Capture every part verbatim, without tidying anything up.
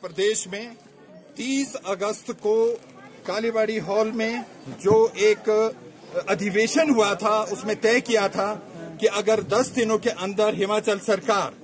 प्रदेश में तीस अगस्त को कालीबाड़ी हॉल में जो एक अधिवेशन हुआ था उसमें तय किया था कि अगर दस दिनों के अंदर हिमाचल सरकार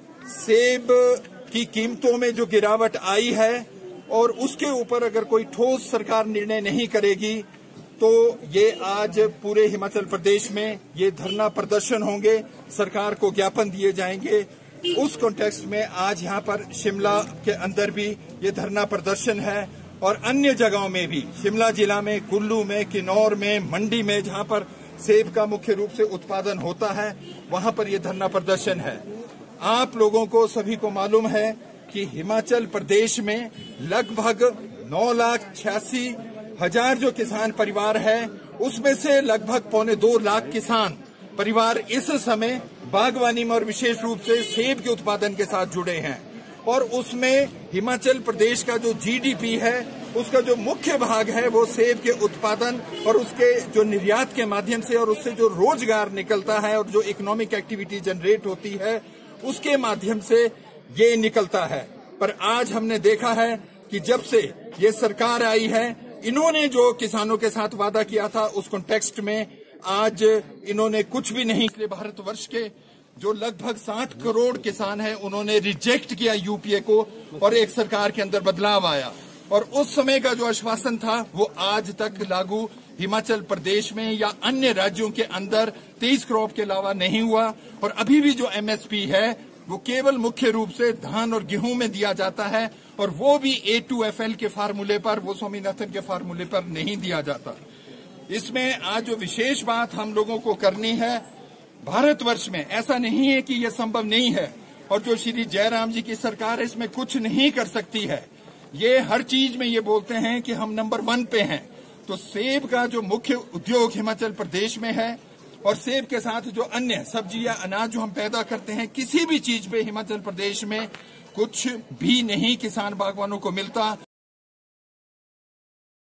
सेब की कीमतों में जो गिरावट आई है और उसके ऊपर अगर कोई ठोस सरकार निर्णय नहीं करेगी तो ये आज पूरे हिमाचल प्रदेश में ये धरना प्रदर्शन होंगे, सरकार को ज्ञापन दिए जाएंगे। उस कॉन्टेक्स्ट में आज यहाँ पर शिमला के अंदर भी ये धरना प्रदर्शन है और अन्य जगहों में भी, शिमला जिला में, कुल्लू में, किन्नौर में, मंडी में, जहाँ पर सेब का मुख्य रूप से उत्पादन होता है, वहाँ पर ये धरना प्रदर्शन है। आप लोगों को सभी को मालूम है कि हिमाचल प्रदेश में लगभग नौ लाख छियासी हजार जो किसान परिवार है उसमें से लगभग पौने दो लाख किसान परिवार इस समय बागवानी में और विशेष रूप से सेब के उत्पादन के साथ जुड़े हैं और उसमें हिमाचल प्रदेश का जो जीडीपी है उसका जो मुख्य भाग है वो सेब के उत्पादन और उसके जो निर्यात के माध्यम से और उससे जो रोजगार निकलता है और जो इकोनॉमिक एक्टिविटी जनरेट होती है उसके माध्यम से ये निकलता है। पर आज हमने देखा है कि जब से ये सरकार आई है, इन्होंने जो किसानों के साथ वादा किया था उस कॉन्टेक्स्ट में आज इन्होंने कुछ भी नहीं। इसलिए भारतवर्ष के जो लगभग साठ करोड़ किसान हैं उन्होंने रिजेक्ट किया यूपीए को और एक सरकार के अंदर बदलाव आया और उस समय का जो आश्वासन था वो आज तक लागू हिमाचल प्रदेश में या अन्य राज्यों के अंदर तेईस क्रॉप के अलावा नहीं हुआ और अभी भी जो एमएसपी है वो केवल मुख्य रूप से धान और गेहूं में दिया जाता है और वो भी ए टू एफ एल के फार्मूले पर, वो स्वामीनाथन के फार्मूले पर नहीं दिया जाता। इसमें आज जो विशेष बात हम लोगों को करनी है, भारतवर्ष में ऐसा नहीं है कि यह संभव नहीं है और जो श्री जयराम जी की सरकार है इसमें कुछ नहीं कर सकती है। ये हर चीज में ये बोलते हैं कि हम नंबर वन पे हैं। तो सेब का जो मुख्य उद्योग हिमाचल प्रदेश में है और सेब के साथ जो अन्य सब्जी या अनाज जो हम पैदा करते हैं, किसी भी चीज पे हिमाचल प्रदेश में कुछ भी नहीं किसान बागवानों को मिलता।